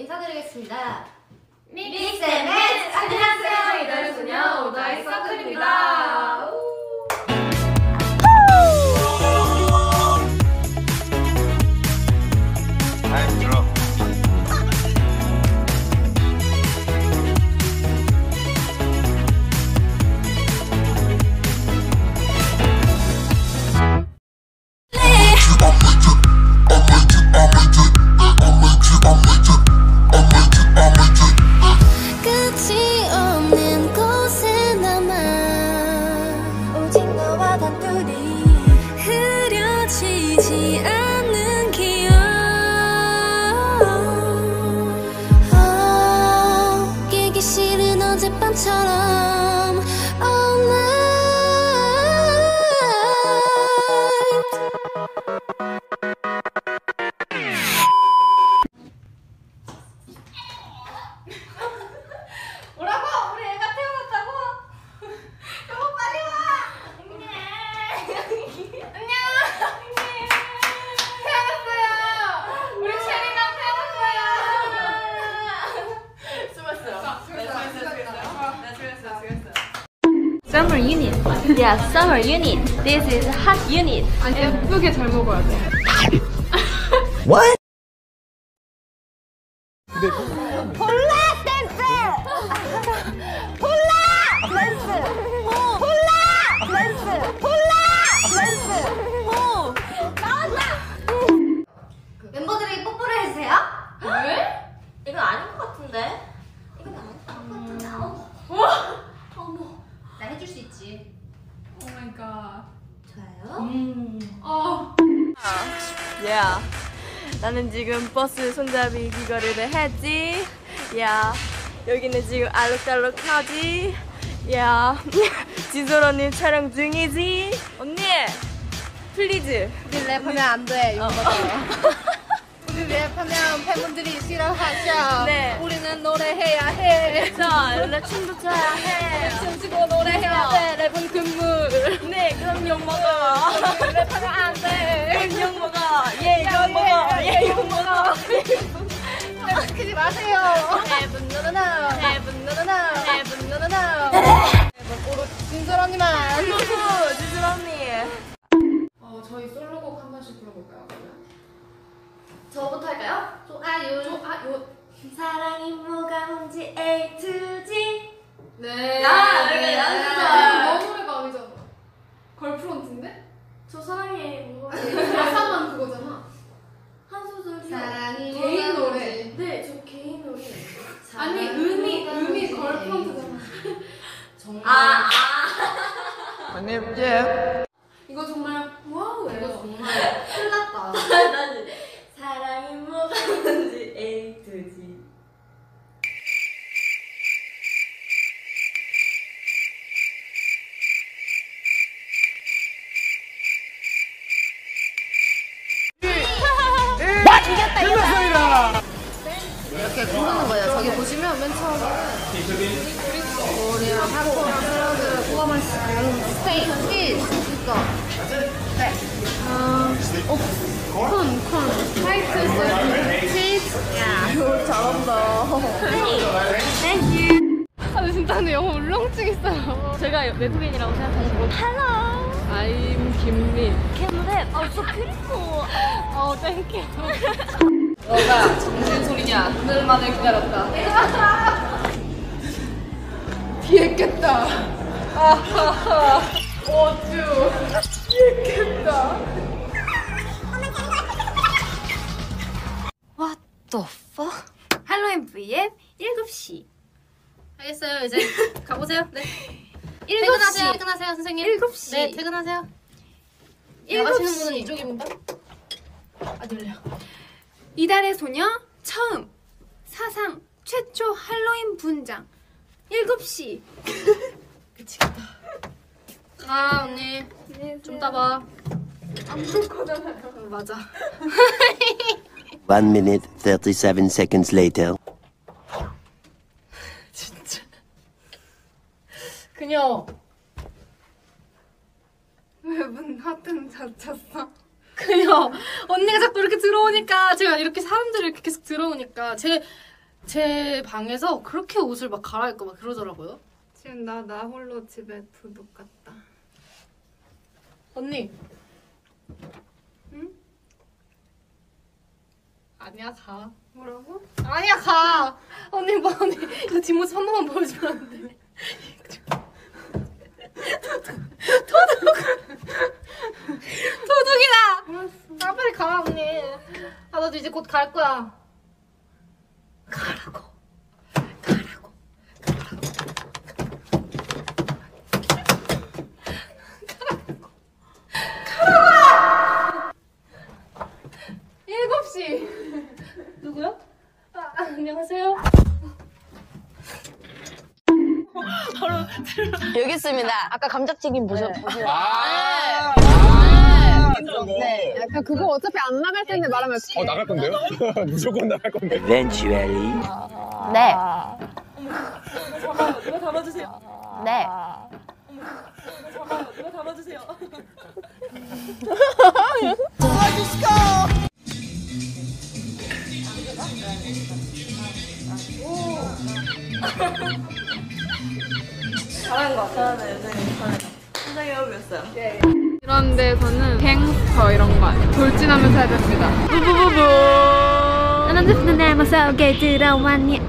인사드리겠습니다. 믹스 앤 매치! 안녕하세요, 이달의 소녀 오다이 서클입니다. 아이 들어. 끝이 없는 곳에 남아 오직 너와 단둘이 흐려지지 않는 기억 깨기 싫은 어젯밤처럼 all night 뭐라고? 우리 애가 태어났다고? 여보 빨리 와! 안녕! 안녕! 태어났어요! 우리 체리가 태어났어요! 수고했어요. 수고했어요. Summer unit. Yeah, summer unit. This is hot unit. 아니 예쁘게 잘 먹어야 돼. What? 멤버들이 뽀뽀를 해주세요. 왜? 이건 아닌 것 같은데? 이건 아닌 것 같은데. 어머. 나 해줄 수 있지. 오 마이 갓. 좋아요. Yeah. 나는 지금 버스 손잡이 귀걸이를 했지. Yeah. 여기는 지금 알록달록하지. Yeah. 진솔 언니 촬영 중이지. 언니, 플리즈. 우리 랩하면 안 돼. 이거 우리 랩하면 팬분들이 싫어하셔. 네. 우리는 노래해야 해. 자, 랩 춤도 춰야 해. 춤추고 노래해야 돼. 랩은 금물. 네, 그럼 욕 먹어. 랩하면 안 돼. 그럼 욕 먹어. 예, 욕 먹어. 예, 욕 먹어. 랩 시키지 마세요. 해분 누누나. 해분 누누나. 해분 누누나. 오로 진솔 언니만. 진솔 언니. 저희 솔로곡 한 번씩 불러볼까요? 그러면? 저부터 할까요? 좋아요. 사랑이 뭐가 뭔지 A to G. 네. 야, 그래, 난 너 노래가 아니잖아. 걸프론트인데? 저 사랑해 뭐. 가사만 그거잖아. 한 소절 사랑이 개인 뭐가 노래. 뭔지. 네, 저 개인 노래. 아니 음이 걸프론트잖아. 정말. 언니 예. 이거 정말 와우예요. 이거 정말 큰일 났다. 나는 사랑이 뭐가 뭔지 A to G. 이렇게 부르는 거예요. 저기 보시면 맨 처음에 우리랑 타코랑 샐러드 구워 마시고 스테이크, 치즈 이거. 네. 콘. 화이트 소스, 치즈. 야, 이거 잘한다. 아 진짜 근데 영어 울렁증 있어요. 제가 외국인이라고 생각하시고 Hello. I'm 김민. 캠랩. so beautiful. 땡큐. 너가 정신 소리냐? 오늘만을 기다렸다. 비했겠다. 아하하. 어쭈. 비했겠다. What the fuck? 할로윈 V앱 7시. 알겠어요. 이제 가보세요. 네. 퇴근하세요. 퇴근하세요, 선생님. 7시. 네, 퇴근하세요. 나가시는 분은 이쪽입니다. 안 열려. 이달의 소녀 처음 사상 최초 할로윈 분장 7시. 미치겠다. 아, 언니. 좀 따봐. 안 볼 거잖아요. 맞아. 1 minute 37 seconds later. 진짜. 그녀. 왜 문 하트는 닫혔어? 그냥 언니가 자꾸 이렇게 들어오니까 제가 이렇게 사람들이 이렇게 계속 들어오니까 제 방에서 그렇게 옷을 막 갈아입고 막 그러더라고요. 지금 나 홀로 집에 도둑 같다. 언니. 응? 아니야 가. 뭐라고? 아니야 가. 언니 뭐 언니 이거 뒷모습 한 번만 보여주면 안 돼? 도둑이다. 알았어. 아 빨리 가 언니. 아 나도 이제 곧 갈 거야. 가라고. 누구요? 안녕하세요. 여기 있습니다. 아까 감자튀김 보세요. 네. 약간 그거 어차피 안 나갈 텐데 말하면 어떡해. 나갈 건데요? 무조건 나갈 건데. Eventually. 네. 누가 담아주세요. 네. 누가 담아주세요. 잘하는 것 같아요. 네. 굉장히 어려웠어요. 이런 데서는 갱스터 이런 거 아니야. 돌진하면서 해야 됩니다. 난 언제부터 날 무서우게 들어왔니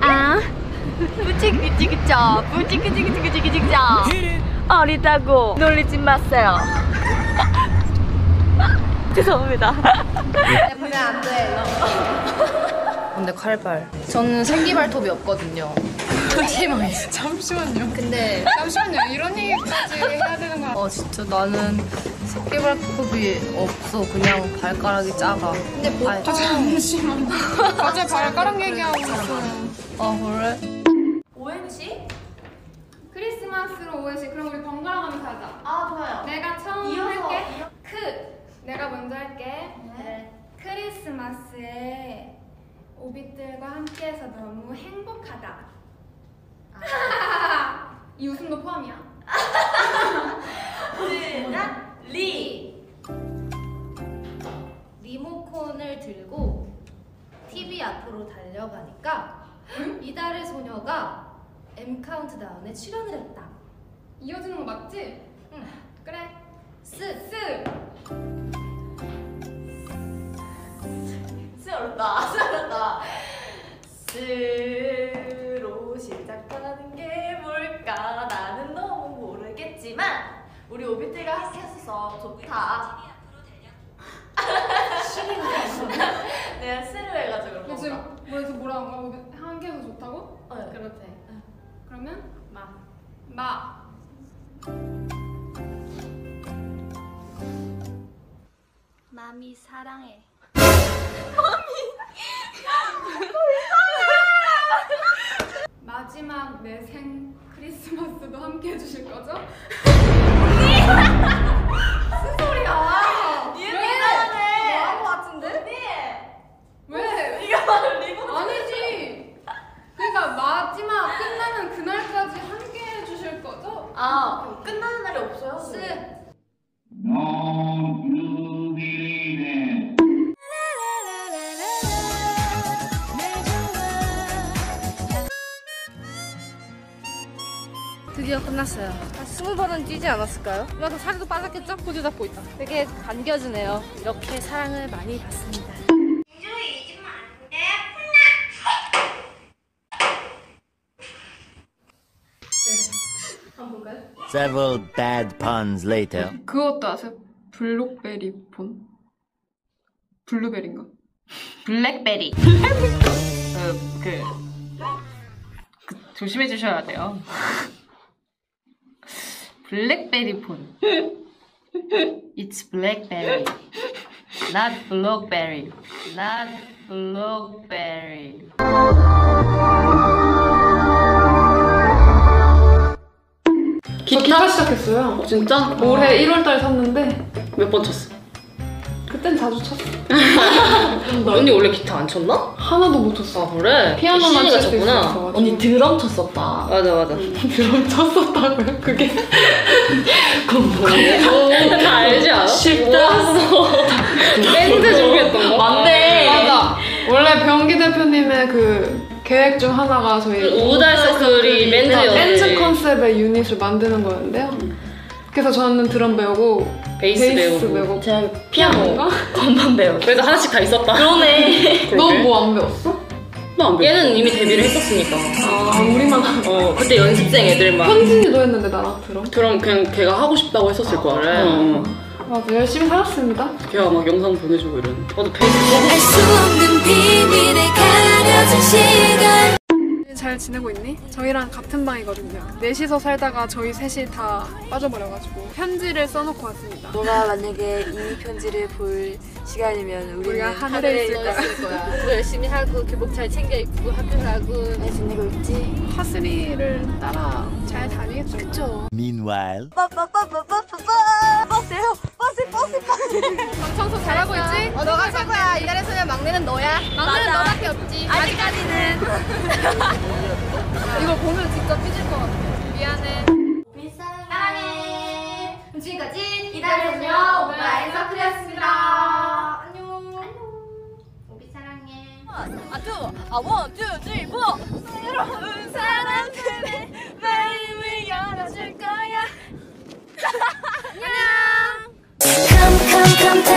뿌찌그찌그짜 뿌찌그찌그찌그찌그짜 어리다고 놀리지 마세요. 죄송합니다. 보면 안 돼. 근데 칼발. 저는 생기발톱이 없거든요. 잠시만요. 근데 잠시만요. 이런 얘기까지 해야 되는 거 진짜 나는 새끼발톱이 없어. 그냥 발가락이 작아. 근데 보통 잠시만. 어제 발가락 얘기하고 있어요. 그래? ONC? 크리스마스로 ONC. 그럼 우리 번갈아 가면서 하자. 아 좋아요. 내가 처음 할게. 내가 먼저 할게. 네. 크리스마스에 오빛들과 함께해서 너무 행복하다. 이 웃음도 포함이야. 시작. 리모컨을 들고 TV 앞으로 달려가니까 이달의 소녀가 M 카운트다운에 출연을 했다. 이어지는 거 맞지? 응. 그래. 스 어렵다. 스로 시작하는 게 뭘까? 나는 너무 모르겠지만 우리 오빛들과 함께 했어서 좋다. 내가 스를 해가지고 그런 지금 건가? 뭐에서 뭐라고 한 거야? 함께해서 좋다고? 그렇대. 그러면 마. 마미 사랑해. 마지막 내 생 크리스마스도 함께 해주실 거죠? 무슨 소리야? 왜? 이해하네. 너한 거 같은데? 왜? 이거 리본 아니지. 그러니까 마지막 끝나는 그날까지 함께 해주실 거죠? 끝나는 날이 없어요? 드디어 끝났어요. 한 20번은 뛰지 않았을까요? 그래서 살도 빠졌겠죠? 포즈 잡고 있다. 되게 반겨주네요. 이렇게 사랑을 많이 받습니다. Several bad puns later. 그것도 아세요? 블록베리 폰? 블루베리인가? 블랙베리. 조심해 주셔야 돼요. 블랙베리 폰. It's blackberry, not blackberry, not blackberry. 기타 시작했어요. 진짜? 올해 1월달에 샀는데 몇 번 쳤어? 그땐 자주 쳤어. 언니 원래 기타 안 쳤나? 하나도 못 쳤어. 그래? 피아노만 시인이가 칠수 쳤구나. 있어서. 언니 드럼 쳤었다. 맞아 맞아. 드럼 쳤었다고요? 그게 그건 뭐예요? 다 알지 않아? 쉽다. 밴드 준비했던 거? 맞네. 맞아. 원래 병기 대표님의 그 계획 중 하나가 저희 우달 서클이 밴드였지. 밴드 컨셉의 유닛을 만드는 거였는데요. 그래서 저는 드럼 배우고 베이스 배우고. 제가 피아노, 건가? 건반 배우. 그래도 하나씩 다 있었다. 그러네. 너 뭐 안 배웠어? 얘는 이미 데뷔를 했었으니까. 아 우리만 그때 연습생 애들만. 현진이도 했는데 나랑 드럼. 그럼 그냥 걔가 하고 싶다고 했었을 거야. 그래. 맞아 열심히 살았습니다. 걔가 막 영상 보내주고 이러는. 나도 베이스 알 수 없는 비밀에 가려진 시간 잘 지내고 있니? 저희랑 같은 방이거든요. 넷이서 살다가 저희 셋이 다 빠져버려가지고 편지를 써놓고 왔습니다. 너가 만약에 이 편지를 볼 시간이면 우리가 우리는 하늘에 있을 거야. 더 열심히 하고 교복 잘 챙겨 입고 학교 가고 잘 지내고 있지? 하슬이를 따라 잘 다니겠죠. 그쵸? Meanwhile. 청소 잘하고 있지? 너가 최고야. 이 나라에서는 막내는 너야. 막내는 너밖에 없지. 아직까지는. 이거 보면 진짜 삐질 것 같아. 미안해. 우리 사랑해. 지금까지 이달의 오브라인 서클이었습니다. 안녕. 우리 사랑해. 원, 투, 쓰리, 포. 새로운 사람들의 마음을 열어줄 거야. 안녕. come